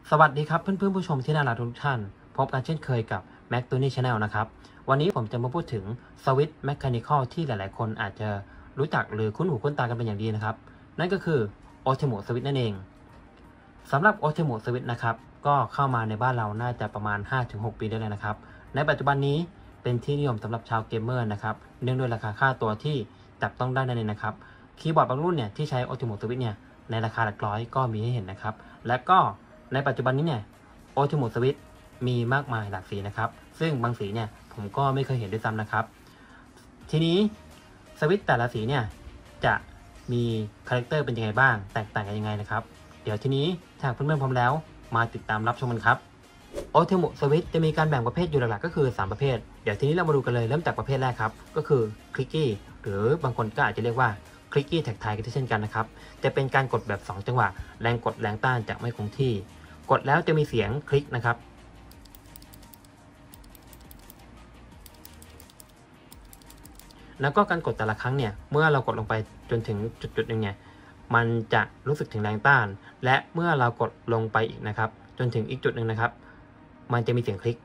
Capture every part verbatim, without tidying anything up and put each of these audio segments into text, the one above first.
สวัสดีครับเพื่อนเพื่อนผู้ชมที่น่ารักทุกท่านพบกันเช่นเคยกับ Mac ตัวนี้ Channel นะครับวันนี้ผมจะมาพูดถึงสวิตช์แมคานิคอลที่หลายๆคนอาจจะรู้จักหรือคุ้นหูคุ้นตากันเป็นอย่างดีนะครับนั่นก็คือ Ultimate Switch นั่นเองสำหรับ Ultimate Switch นะครับก็เข้ามาในบ้านเราน่าจะประมาณ ห้าถึงหก ปีได้เลยนะครับในปัจจุบันนี้เป็นที่นิยมสำหรับชาวเกมเมอร์นะครับเนื่องด้วยราคาค่าตัวที่จับต้องได้นั่นเองนะครับคีย์บอร์ดบางรุ่นเนี่ยที่ใช้ Ultimate Switch เนี่ยในราคาหลักร้อยก็มีให้เห็นนะครับและก็ในปัจจุบันนี้เนี่ยUltimate Switch มีมากมายหลากสีนะครับซึ่งบางสีเนี่ยผมก็ไม่เคยเห็นด้วยซ้ำนะครับทีนี้สวิตช์แต่ละสีเนี่ยจะมีคาแรคเตอร์เป็นยังไงบ้างแตกต่างกันยังไงนะครับเดี๋ยวทีนี้ถ้าเพื่อนๆพร้อมแล้วมาติดตามรับชมกันครับUltimate Switch จะมีการแบ่งประเภทอยู่หลักๆก็คือสามประเภทเดี๋ยวทีนี้เรามาดูกันเลยเริ่มจากประเภทแรกครับก็คือ Clicky หรือบางคนก็อาจจะเรียกว่า Clicky Tactile กันเช่นกันนะครับจะเป็นการกดแบบสองจังหวะแรงกดแรงต้านจะไม่คงที่กดแล้วจะมีเสียงคลิกนะครับแล้วก็การกดแต่ละครั้งเนี่ยเมื่อเรากดลงไปจนถึงจุดๆหนึ่งเนี่ยมันจะรู้สึกถึงแรงต้านและเมื่อเรากดลงไปอีกนะครับจนถึงอีกจุดหนึ่งนะครับมันจะมีเสียงคลิก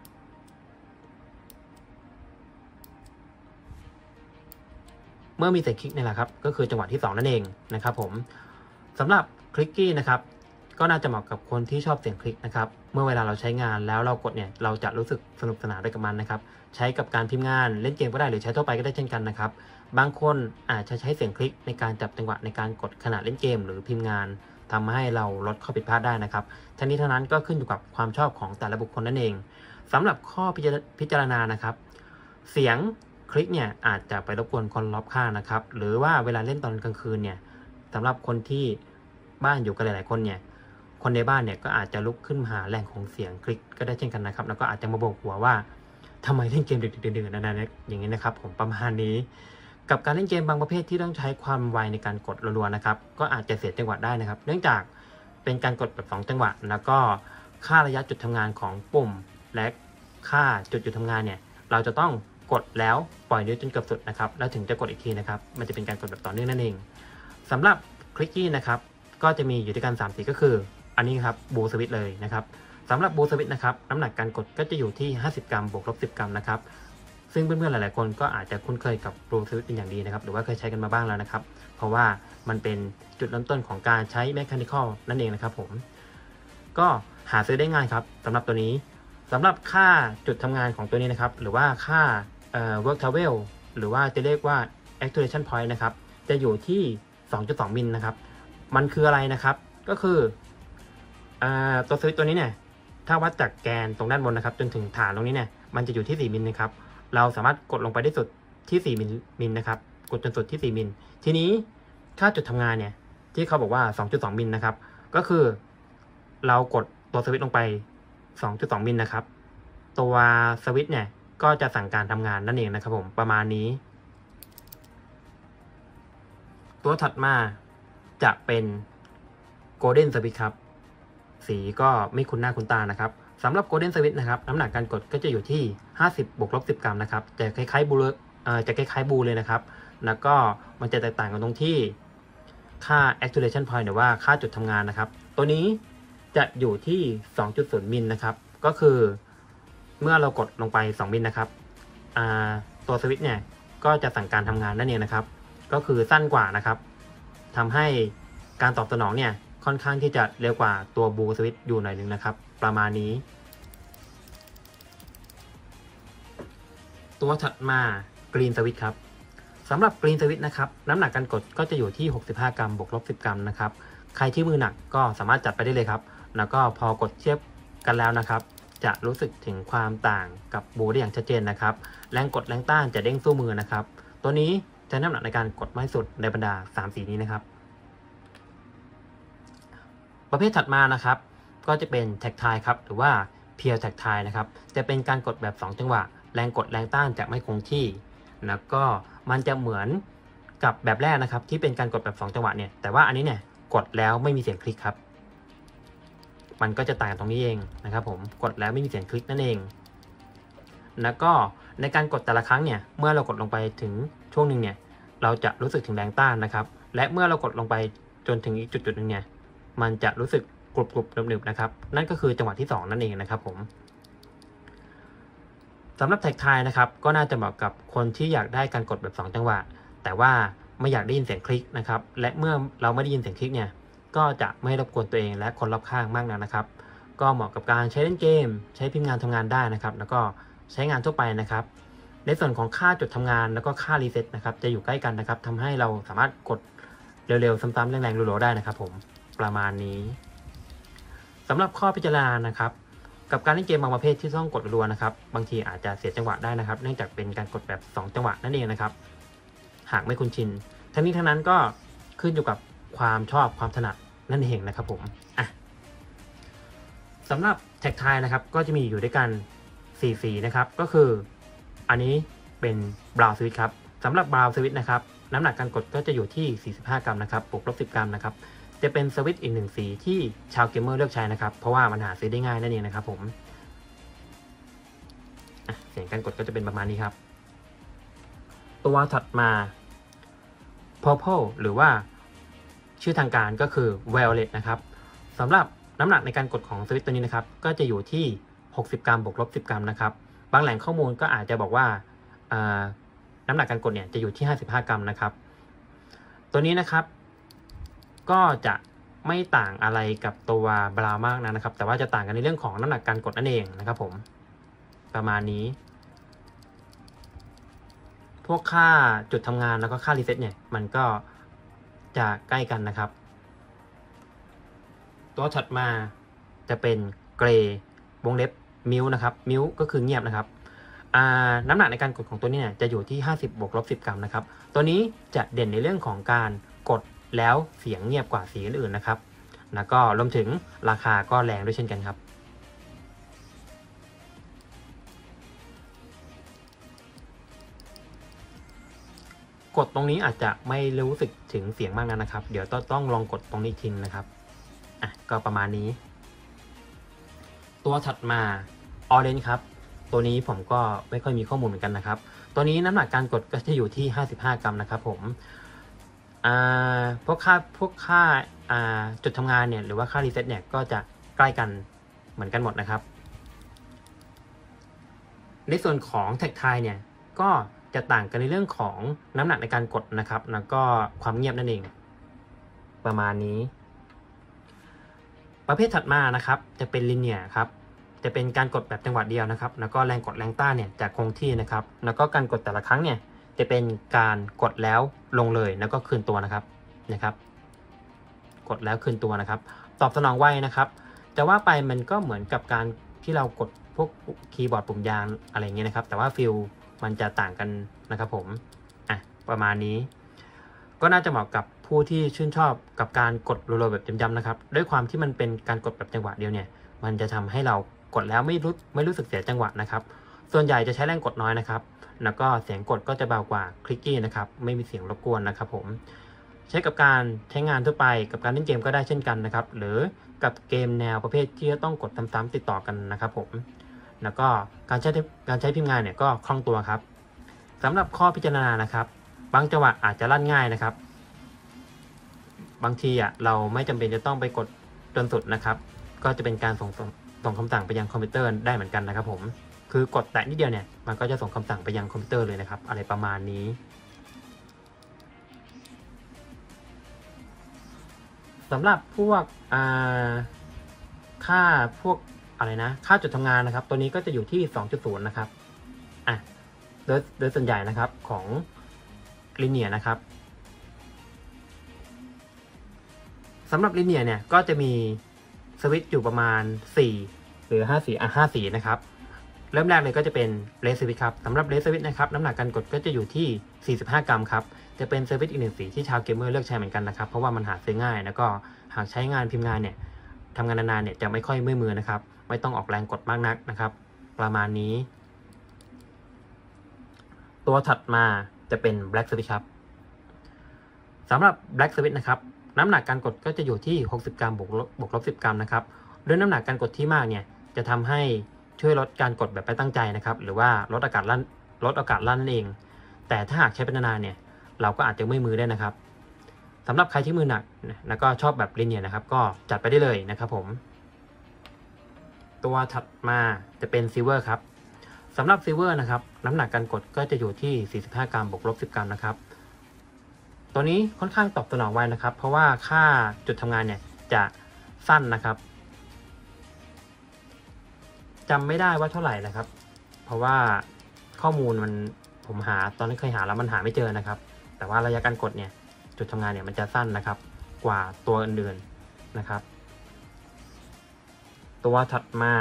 เมื่อมีเสียงคลิกนี่แหละครับก็คือจังหวะที่สองนั่นเองนะครับผมสำหรับคลิกกี้นะครับก็น่าจะเหมาะกับคนที่ชอบเสียงคลิกนะครับเมื่อเวลาเราใช้งานแล้วเรากดเนี่ยเราจะรู้สึกสนุกสนานไปกับมันนะครับใช้กับการพิมพ์งานเล่นเกมก็ได้หรือใช้ทั่วไปก็ได้เช่นกันนะครับบางคนอาจจะใช้เสียงคลิกในการจับจังหวะในการกดขณะเล่นเกมหรือพิมพ์งานทำให้เราลดข้อผิดพลาดได้นะครับทั้งนี้ทั้งนั้นก็ขึ้นอยู่กับความชอบของแต่ละบุคคลนั่นเองสำหรับข้อพิจารณานะครับเสียงคลิกเนี่ยอาจจะไปรบกวนคนรอบข้างนะครับหรือว่าเวลาเล่นตอนกลางคืนเนี่ยสำหรับคนที่บ้านอยู่กันหลายๆคนเนี่ยคนในบ้านเนี่ยก็อาจจะลุกขึ้นมาหาแหล่งของเสียงคลิกก็ได้เช่นกันนะครับแล้วก็อาจจะมาโบกหัวว่าทำไมเล่นเกมดึกๆดื่นๆนะอย่างนี้นะครับผมประมาณนี้กับการเล่นเกมบางประเภทที่ต้องใช้ความไวในการกดรัวๆนะครับก็อาจจะเสียจังหวะได้นะครับเนื่องจากเป็นการกดแบบสองจังหวะแล้วก็ค่าระยะจุดทำงานของปุ่มและค่าจุดหยุดทำงานเนี่ยเราจะต้องกดแล้วปล่อยนิ้วจนเกือบสุดนะครับแล้วถึงจะกดอีกทีนะครับมันจะเป็นการกดแบบต่อเนื่องนั่นเองสำหรับคลิกกี้นะครับก็จะมีอยู่ด้วยกันสามสีก็คืออันนี้ครับบูสวิตเลยนะครับสำหรับบูสวิตนะครับน้ำหนักการกดก็จะอยู่ที่ห้าสิบกรัมบวกลบสิบกรัมนะครับซึ่งเพื่อนๆหลายๆคนก็อาจจะคุ้นเคยกับบูสวิตเป็นอย่างดีนะครับหรือว่าเคยใช้กันมาบ้างแล้วนะครับเพราะว่ามันเป็นจุดเริ่มต้นของการใช้แมคานิคอลนั่นเองนะครับผมก็หาซื้อได้ง่ายครับสำหรับตัวนี้สำหรับค่าจุดทำงานของตัวนี้นะครับหรือว่าค่าเอ่อ work travel หรือว่าจะเรียกว่า actuation point นะครับจะอยู่ที่ สองจุดสอง มิลนะครับมันคืออะไรนะครับก็คือตัวสวิตช์ตัวนี้เนี่ยถ้าวัดจากแกนตรงด้านบนนะครับจนถึงฐานตรงนี้เนี่ยมันจะอยู่ที่สี่มิลนะครับเราสามารถกดลงไปได้สุดที่สี่มิลนะครับกดจนสุดที่สี่มิลทีนี้ค่าจุดทำงานเนี่ยที่เขาบอกว่า สองจุดสอง มิลนะครับก็คือเรากดตัวสวิตช์ลงไป สองจุดสอง มิลนะครับตัวสวิตช์เนี่ยก็จะสั่งการทำงานนั่นเองนะครับผมประมาณนี้ตัวถัดมาจะเป็นโกลเด้นสวิตช์ครับสีก็ไม่คุ้นหน้าคุ้นตานะครับสำหรับโกลเด้นสวิตช์นะครับน้ำหนักการกดก็จะอยู่ที่ห้าสิบบวกลบสิบกรัมนะครับจะคล้ายๆบูเอ่อจะคล้ายๆบูเลยนะครับแล้วก็มันจะแตกต่างกันตรงที่ค่า actuation point หรือว่าค่าจุดทำงานนะครับตัวนี้จะอยู่ที่ สองจุดศูนย์ มิลนะครับก็คือเมื่อเรากดลงไปสองมิลนะครับตัวสวิตช์เนี่ยก็จะสั่งการทำงานนั่นเองนะครับก็คือสั้นกว่านะครับทำให้การตอบสนองเนี่ยค่อนข้างที่จะเร็วกว่าตัวบูสวิตช์อยู่หน่อยนึงนะครับประมาณนี้ตัวถัดมากรีนสวิตช์ครับสำหรับกรีนสวิตช์นะครับน้ำหนักการกดก็จะอยู่ที่หกสิบห้ากรัมบวกลบสิบกรัมนะครับใครที่มือหนักก็สามารถจัดไปได้เลยครับแล้วก็พอกดเทียบกันแล้วนะครับจะรู้สึกถึงความต่างกับบูได้อย่างชัดเจนนะครับแรงกดแรงต้านจะเด้งสู้มือนะครับตัวนี้ใช้น้ำหนักในการกดมากที่สุดในบรรดาสามสีนี้นะครับประเภทถัดมานะครับก็จะเป็นแท็กไทล์ครับหรือว่าเพียวแท็กไทล์นะครับจะเป็นการกดแบบสองจังหวะแรงกดแรงต้านจะไม่คงที่แล้วก็มันจะเหมือนกับแบบแรกนะครับที่เป็นการกดแบบสองจังหวะเนี่ยแต่ว่าอันนี้เนี่ยกดแล้วไม่มีเสียงคลิกครับมันก็จะต่างตรงนี้เองนะครับผมกดแล้วไม่มีเสียงคลิกนั่นเองแล้วก็ในการกดแต่ละครั้งเนี่ยเมื่อเรากดลงไปถึงช่วงหนึ่งเนี่ยเราจะรู้สึกถึงแรงต้านนะครับและเมื่อเรากดลงไปจนถึงอีกจุดจุดหนึ่งเนี่ยมันจะรู้สึกกรุบกรุบหนึบๆนะครับนั่นก็คือจังหวะที่สองนั่นเองนะครับผมสำหรับแท็กไทายนะครับก็น่าจะเหมาะกับคนที่อยากได้การกดแบบสองจังหวะแต่ว่าไม่อยากได้ยินเสียงคลิกนะครับและเมื่อเราไม่ได้ยินเสียงคลิกเนี่ยก็จะไม่รบกวนตัวเองและคนรอบข้างมากนักนะครับก็เหมาะกับการใช้เล่นเกมใช้พิมพ์งานทำงานได้นะครับแล้วก็ใช้งานทั่วไปนะครับในส่วนของค่าจุดทำงานแล้วก็ค่ารีเซ็ตนะครับจะอยู่ใกล้กันนะครับทำให้เราสามารถกดเร็วๆซ้ำๆแรงๆรัวๆได้นะครับผมประมาณนี้สำหรับข้อพิจารณานะครับกับการเล่นเกมบางประเภทที่ต้องกดรัวๆนะครับบางทีอาจจะเสียจังหวะได้นะครับเนื่องจากเป็นการกดแบบสองจังหวะนั่นเองนะครับหากไม่คุ้นชินทั้งนี้ทั้งนั้นก็ขึ้นอยู่กับความชอบความถนัดนั่นเองนะครับผมอ่ะสำหรับแท็กไทายนะครับก็จะมีอยู่ด้วยกันสี่สีนะครับก็คืออันนี้เป็นบราวน์สวิตช์ครับสำหรับบราวน์สวิตช์นะครับน้ำหนักการกดก็จะอยู่ที่สี่สิบห้ากรัมนะครับบวกลบสิบกรัมนะครับจะเป็นสวิตช์อีกหนึ่งสีที่ชาวเกมเมอร์เลือกใช้นะครับเพราะว่ามันหาซื้อได้ง่ายนั่นเองนะครับผมเสียงการกดก็จะเป็นประมาณนี้ครับตัวถัดมา purple หรือว่าชื่อทางการก็คือ violet นะครับสำหรับน้ำหนักในการกดของสวิตช์ตัวนี้นะครับก็จะอยู่ที่หกสิบกรัมบวกลบสิบกรัมนะครับบางแหล่งข้อมูลก็อาจจะบอกว่าน้ำหนักการกดเนี่ยจะอยู่ที่ห้าสิบห้ากรัมนะครับตัวนี้นะครับก็จะไม่ต่างอะไรกับตัวบราวน์มากนะครับแต่ว่าจะต่างกันในเรื่องของน้ำหนักการกดนั่นเองนะครับผมประมาณนี้พวกค่าจุดทำงานแล้วก็ค่ารีเซ็ตเนี่ยมันก็จะใกล้กันนะครับตัวถัดมาจะเป็นเกรย์วงเล็บมิวนะครับมิวก็คือเงียบนะครับน้ำหนักในการกดของตัวนี้เนี่ยจะอยู่ที่ห้าสิบบวกลบสิบกรัมนะครับตัวนี้จะเด่นในเรื่องของการกดแล้วเสียงเงียบกว่าสีอื่นๆนะครับแล้วก็รวมถึงราคาก็แรงด้วยเช่นกันครับกดตรงนี้อาจจะไม่รู้สึกถึงเสียงมากนักนะครับเดี๋ยวต้องลองกดตรงนี้ทิ้งนะครับอ่ะก็ประมาณนี้ตัวถัดมา Orange ครับตัวนี้ผมก็ไม่ค่อยมีข้อมูลเหมือนกันนะครับตัวนี้น้ำหนักการกดก็จะอยู่ที่ห้าสิบห้ากรัมนะครับผมอ่าพวกค่าพวกค่าอ่าจุดทำงานเนี่ยหรือว่าค่ารีเซ็ตเนี่ยก็จะใกล้กันเหมือนกันหมดนะครับในส่วนของแท็กไทายเนี่ยก็จะต่างกันในเรื่องของน้ำหนักในการกดนะครับแล้วก็ความเงียบนั่นเองประมาณนี้ประเภทถัดมานะครับจะเป็นลิเนียร์ครับจะเป็นการกดแบบจังหวะเดียวนะครับแล้วก็แรงกดแรงต้านเนี่ยจะคงที่นะครับแล้วก็การกดแต่ละครั้งเนี่ยจะเป็นการกดแล้วลงเลยแล้วก็คืนตัวนะครับนะครับกดแล้วคืนตัวนะครับตอบสนองไวนะครับจะว่าไปมันก็เหมือนกับการที่เรากดพวกคีย์บอร์ดปุ่มยางอะไรเงี้ยนะครับแต่ว่าฟิลมันจะต่างกันนะครับผมอ่ะประมาณนี้ก็น่าจะเหมาะกับผู้ที่ชื่นชอบกับการกดรัวๆแบบจำๆนะครับด้วยความที่มันเป็นการกดแบบจังหวะเดียวเนี่ยมันจะทำให้เรากดแล้วไม่รู้ไม่รู้สึกเสียจังหวะนะครับส่วนใหญ่จะใช้แรงกดน้อยนะครับแล้วก็เสียงกดก็จะเบากว่าคลิกกี้นะครับไม่มีเสียงรบกวนนะครับผมใช้กับการใช้งานทั่วไปกับการเล่นเกมก็ได้เช่นกันนะครับหรือกับเกมแนวประเภทที่จะต้องกดซ้ำๆติดต่อกันนะครับผมแล้วก็การใช้การใช้พิมพ์งานเนี่ยก็คล่องตัวครับสำหรับข้อพิจารณานะครับบางจังหวะอาจจะลั่นง่ายนะครับบางทีอ่ะเราไม่จำเป็นจะต้องไปกดจนสุดนะครับก็จะเป็นการส่งส่งคำสั่งไปยังคอมพิวเตอร์ได้เหมือนกันนะครับผมคือกดแตะนิดเดียวเนี่ยมันก็จะส่งคำสั่งไปยังคอมพิวเตอร์เลยนะครับอะไรประมาณนี้สำหรับพวกค่าพวกอะไรนะค่าจุดทำงานนะครับตัวนี้ก็จะอยู่ที่ สองจุดศูนย์ นะครับอ่ะโดยโดยส่วนใหญ่นะครับของลิเนียร์นะครับสำหรับลิเนียร์เนี่ยก็จะมีสวิตช์อยู่ประมาณสี่หรือห้าสีอ่ะห้าสีนะครับเริ่มแรกเลยก็จะเป็นเลสสวิตช์ครับสำหรับเลสสวิตช์นะครับน้ำหนักการกดก็จะอยู่ที่สี่สิบห้ากรัมครับจะเป็นสวิตช์อีกหนึ่งสีที่ชาวเกมเมอร์เลือกใช้เหมือนกันนะครับเพราะว่ามันหาซื้อง่ายแล้วก็หากใช้งานพิมพ์งานเนี่ยทำงานนานๆเนี่ยจะไม่ค่อยเมื่อยมือนะครับไม่ต้องออกแรงกดมากนักนะครับประมาณนี้ตัวถัดมาจะเป็น Black Switch ครับสำหรับ Black Switch นะครับน้ำหนักการกดก็จะอยู่ที่หกสิบกรัมบวกลบบวกลบสิบกรัมนะครับด้วยน้ำหนักการกดที่มากเนี่ยจะทำให้ช่วยลดการกดแบบไม่ตั้งใจนะครับหรือว่าลดอากาศลั่นลดอากาศลั่นนั่นเองแต่ถ้าหากใช้เป็นนานๆเนี่ยเราก็อาจจะเมื่อยมือได้นะครับสำหรับใครที่มือหนักแล้วก็ชอบแบบลิเนียร์นะครับก็จัดไปได้เลยนะครับผมตัวถัดมาจะเป็นซิลเวอร์ครับสำหรับซิลเวอร์นะครับน้ำหนักการกดก็จะอยู่ที่สี่สิบห้ากรัมบวกลบสิบกรัมนะครับตัวนี้ค่อนข้างตอบสนองไวนะครับเพราะว่าค่าจุดทำงานเนี่ยจะสั้นนะครับจำไม่ได้ว่าเท่าไหร่นะครับเพราะว่าข้อมูลมันผมหาตอนนั้นเคยหาแล้วมันหาไม่เจอนะครับแต่ว่าระยะการกดเนี่ยจุดทำงานเนี่ยมันจะสั้นนะครับกว่าตัวอื่นๆนะครับตัวถัดมา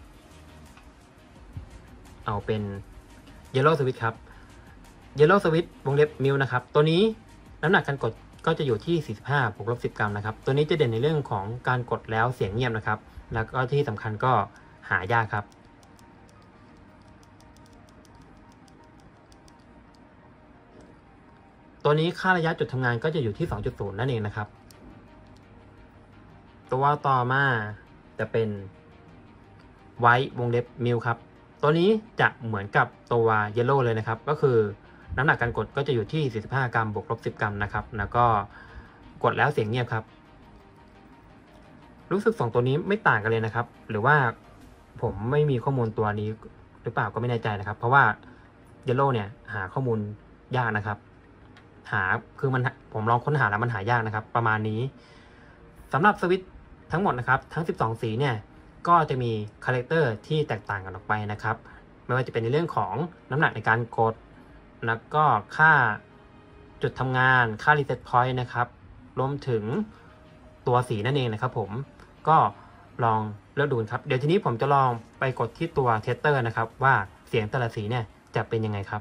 เอาเป็น Yellow Switch ครับ Yellow Switch วงเล็บมิลนะครับตัวนี้น้ำหนักการกดก็จะอยู่ที่สี่สิบห้าบวกลบสิบกรัมนะครับตัวนี้จะเด่นในเรื่องของการกดแล้วเสียงเงียบนะครับแล้วก็ที่สำคัญก็หายากครับตัวนี้ค่าระยะจุดทำงานก็จะอยู่ที่ สองจุดศูนย์ นั่นเองนะครับตัวต่อมาจะเป็นไวท์วงเล็บมิลครับตัวนี้จะเหมือนกับตัว Yellow เลยนะครับก็คือน้ำหนักการกดก็จะอยู่ที่สี่สิบห้ากรัมบวกลบสิบกรัมนะครับแล้วก็กดแล้วเสียงเงียบครับรู้สึกสองตัวนี้ไม่ต่างกันเลยนะครับหรือว่าผมไม่มีข้อมูลตัวนี้หรือเปล่าก็ไม่แน่ใจนะครับเพราะว่า Yellow เนี่ยหาข้อมูลยากนะครับหาคือมันผมลองค้นหาแล้วมันหายากนะครับประมาณนี้สำหรับสวิตช์ทั้งหมดนะครับทั้งสิบสองสีเนี่ยก็จะมีคาแรคเตอร์ที่แตกต่างกันออกไปนะครับไม่ว่าจะเป็นในเรื่องของน้ำหนักในการกดแล้วก็ค่าจุดทำงานค่า reset point นะครับรวมถึงตัวสีนั่นเองนะครับผมก็ลองเลือกดูครับเดี๋ยวทีนี้ผมจะลองไปกดที่ตัวเทสเตอร์นะครับว่าเสียงแต่ละสีเนี่ยจะเป็นยังไงครับ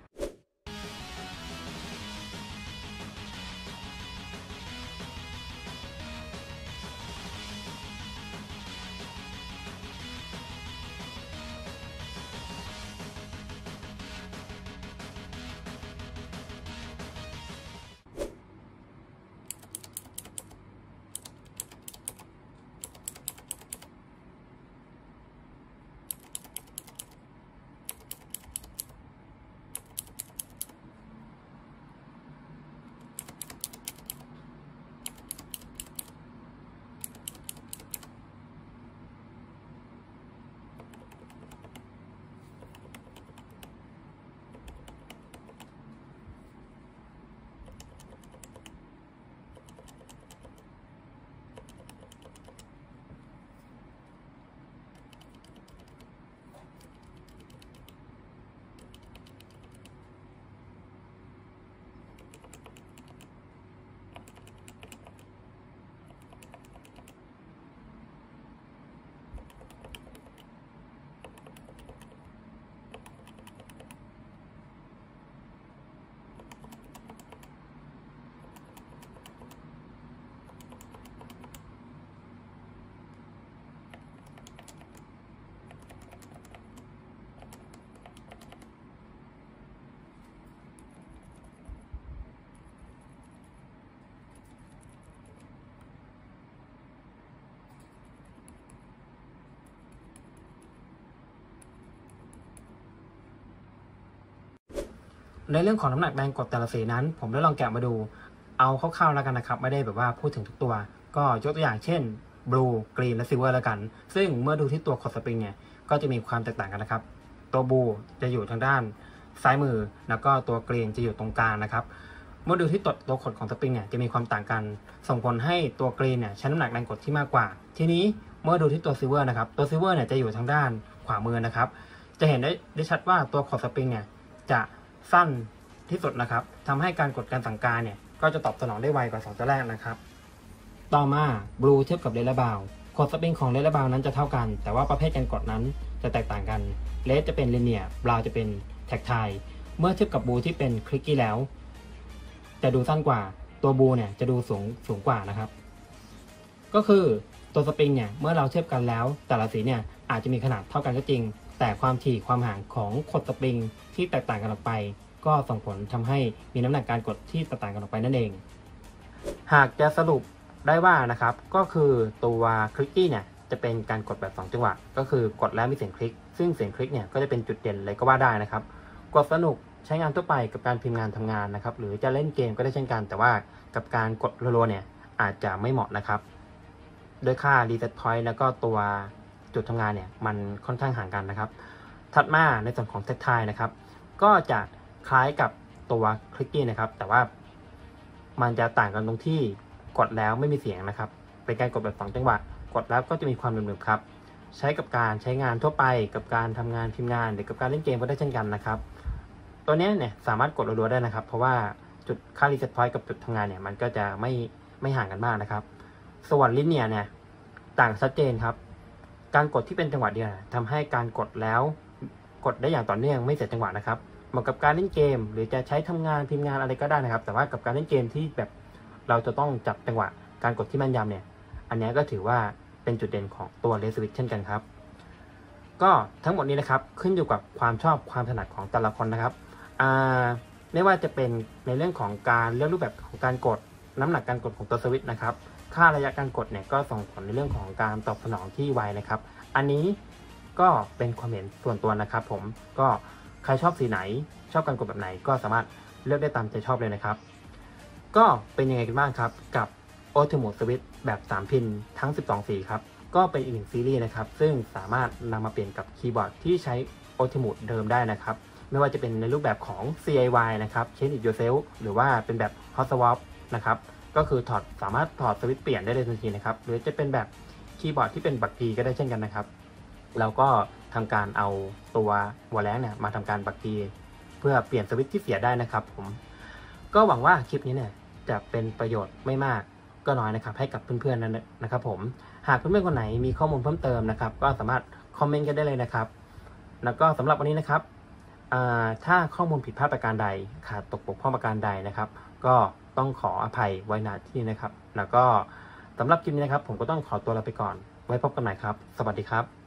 ในเรื่องของน้ำหนักแรงกดแต่ละสีนั้นผมได้ลองแกะมาดูเอาคร่าวๆแล้วกันนะครับไม่ได้แบบว่าพูดถึงทุกตัวก็ยกตัวอย่างเช่น Blue Green และ Silver แล้วกันซึ่งเมื่อดูที่ตัวขดสปริงเนี่ยก็จะมีความแตกต่างกันนะครับตัว Blue จะอยู่ทางด้านซ้ายมือแล้วก็ตัว Green จะอยู่ตรงกลางนะครับเมื่อดูที่ตัวตัวขดของสปริงเนี่ยจะมีความต่างกันส่งผลให้ตัว Green เนี่ยใช้น้ำหนักแรงกดที่มากกว่าทีนี้เมื่อดูที่ตัว Silver นะครับตัว Silver เนี่ยจะอยู่ทางด้านขวามือนะครับจะเห็นได้ได้ชัดว่าตัวขดสปริงเนี่ยจะสั้นที่สุดนะครับทำให้การกดการสั่งการเนี่ยก็จะตอบสนองได้ไวกว่าสองตัวแรกนะครับต่อมา Blue เทียบกับ Red และ Brown ขดสปริงของ Red และ Brown นั้นจะเท่ากันแต่ว่าประเภทการกดนั้นจะแตกต่างกัน Red จะเป็น Linear Brown จะเป็น Tactile เมื่อเทียบกับ Blue ที่เป็น Clicky แล้วจะดูสั้นกว่าตัว Blue เนี่ยจะดูสูงสูงกว่านะครับก็คือตัวสปริงเนี่ยเมื่อเราเทียบกันแล้วแต่ละสีเนี่ยอาจจะมีขนาดเท่ากันก็จริงแต่ความถี่ความห่างของขดสปริงที่แตกต่างกันออกไปก็ส่งผลทำให้มีน้ำหนักการกดที่แตกต่างกันออกไปนั่นเองหากจะสรุปได้ว่านะครับก็คือตัวคลิกกี้เนี่ยจะเป็นการกดแบบสองจังหวะก็คือกดแล้วมีเสียงคลิกซึ่งเสียงคลิกเนี่ยก็จะเป็นจุดเด่นเลยก็ว่าได้นะครับกดสนุกใช้งานทั่วไปกับการพิมพ์งานทำงานนะครับหรือจะเล่นเกมก็ได้เช่นกันแต่ว่ากับการกดรัวๆเนี่ยอาจจะไม่เหมาะนะครับโดยค่า reset point แล้วก็ตัวจุดทำงานเนี่ยมันค่อนข้างห่างกันนะครับถัดมาในส่วนของ set time นะครับก็จะคล้ายกับตัว Clicky นะครับแต่ว่ามันจะต่างกันตรงที่กดแล้วไม่มีเสียงนะครับเป็นการกดแบบสองจังหวะกดแล้วก็จะมีความหนึบๆครับใช้กับการใช้งานทั่วไปกับการทำงานพิมพ์งานหรือกับการเล่นเกมก็ได้เช่นกันนะครับตัวนี้เนี่ยสามารถกดรัวๆได้นะครับเพราะว่าจุดค่า reset point กับจุดทำงานเนี่ยมันก็จะไม่ไม่ห่างกันมากนะครับส่วน linear เนี่ยต่างชัดเจนครับการกดที่เป็นจังหวะเดียวทำให้การกดแล้วกดได้อย่างต่อเนื่องไม่เสียจังหวะนะครับเหมาะกับการเล่นเกมหรือจะใช้ทำงานพิมพ์งานอะไรก็ได้นะครับแต่ว่ากับการเล่นเกมที่แบบเราจะต้องจับจังหวะการกดที่แม่นยำเนี่ยอันนี้ก็ถือว่าเป็นจุดเด่นของตัว Red Switch เช่นกันครับก็ทั้งหมดนี้นะครับขึ้นอยู่กับความชอบความถนัดของแต่ละคนนะครับไม่ว่าจะเป็นในเรื่องของการเลือกรูปแบบของการกดน้ำหนักการกดของตัวสวิตช์นะครับค่าระยะการกดเนี่ยก็ส่งผลในเรื่องของการตอบสนองที่ไวนะครับอันนี้ก็เป็นความเห็นส่วนตัวนะครับผมก็ใครชอบสีไหนชอบการกดแบบไหนก็สามารถเลือกได้ตามใจชอบเลยนะครับก็เป็นยังไงกันบ้างครับกับ Ultimate Switch แบบสามพินทั้งสิบสองสีครับก็เป็นอีกหนึ่งซีรีส์นะครับซึ่งสามารถนำมาเปลี่ยนกับคีย์บอร์ดที่ใช้ Ultimate เดิมได้นะครับไม่ว่าจะเป็นในรูปแบบของ ซี ไอ วาย นะครับ Change it yourself หรือว่าเป็นแบบ Hot Swap นะครับก็คือถอดสามารถถอดสวิตช์เปลี่ยนได้เลยทันทีนะครับหรือจะเป็นแบบคีย์บอร์ดที่เป็นบักกีก็ได้เช่นกันนะครับแล้วก็ทำการเอาตัววอลแลนเนี่ยมาทำการบักกีเพื่อเปลี่ยนสวิตช์ที่เสียได้นะครับผมก็หวังว่าคลิปนี้เนี่ยจะเป็นประโยชน์ไม่มากก็น้อยนะครับให้กับเพื่อนๆนั้นนะครับผมหากเพื่อนๆคนไหนมีข้อมูลเพิ่มเติมนะครับก็สามารถคอมเมนต์กันได้เลยนะครับแล้วก็สำหรับวันนี้นะครับถ้าข้อมูลผิดพลาดประการใดขาดตกบกพร่องประการใดนะครับก็ต้องขออภัยไว้ณที่นี้นะครับแล้วก็สำหรับคลิปนี้นะครับผมก็ต้องขอตัวลาไปก่อนไว้พบกันใหม่ครับสวัสดีครับ